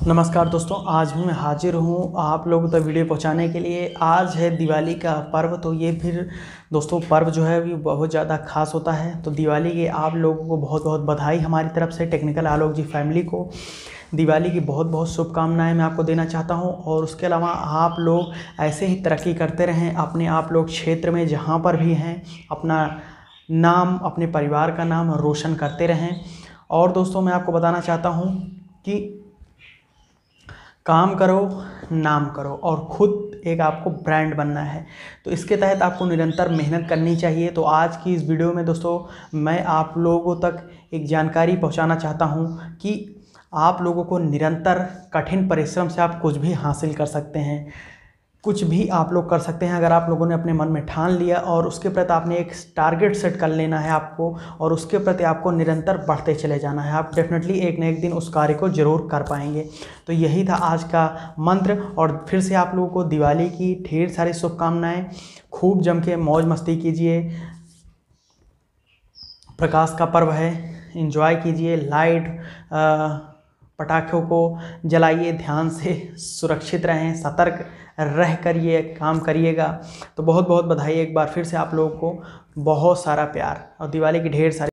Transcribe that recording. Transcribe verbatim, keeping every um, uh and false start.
नमस्कार दोस्तों, आज भी मैं हाजिर हूँ आप लोगों तक वीडियो पहुँचाने के लिए। आज है दिवाली का पर्व। तो ये फिर दोस्तों पर्व जो है भी बहुत ज़्यादा खास होता है। तो दिवाली की आप लोगों को बहुत बहुत बधाई हमारी तरफ से, टेक्निकल आलोक जी फैमिली को दिवाली की बहुत बहुत शुभकामनाएं मैं आपको देना चाहता हूं। और उसके अलावा आप लोग ऐसे ही तरक्की करते रहें अपने आप लोग क्षेत्र में जहां पर भी हैं, अपना नाम, अपने परिवार का नाम रोशन करते रहें। और दोस्तों मैं आपको बताना चाहता हूं कि काम करो, नाम करो और ख़ुद एक आपको ब्रांड बनना है। तो इसके तहत आपको निरंतर मेहनत करनी चाहिए। तो आज की इस वीडियो में दोस्तों मैं आप लोगों तक एक जानकारी पहुंचाना चाहता हूं कि आप लोगों को निरंतर कठिन परिश्रम से आप कुछ भी हासिल कर सकते हैं, कुछ भी आप लोग कर सकते हैं अगर आप लोगों ने अपने मन में ठान लिया और उसके प्रति आपने एक टारगेट सेट कर लेना है आपको, और उसके प्रति आपको निरंतर बढ़ते चले जाना है। आप डेफिनेटली एक न एक दिन उस कार्य को ज़रूर कर पाएंगे। तो यही था आज का मंत्र। और फिर से आप लोगों को दिवाली की ढेर सारी शुभकामनाएं। खूब जम के मौज मस्ती कीजिए, प्रकाश का पर्व है, एंजॉय कीजिए। लाइट पटाखों को जलाइए, ध्यान से सुरक्षित रहें, सतर्क रह कर ये काम करिएगा। तो बहुत बहुत बधाई एक बार फिर से आप लोगों को, बहुत सारा प्यार और दिवाली की ढेर सारी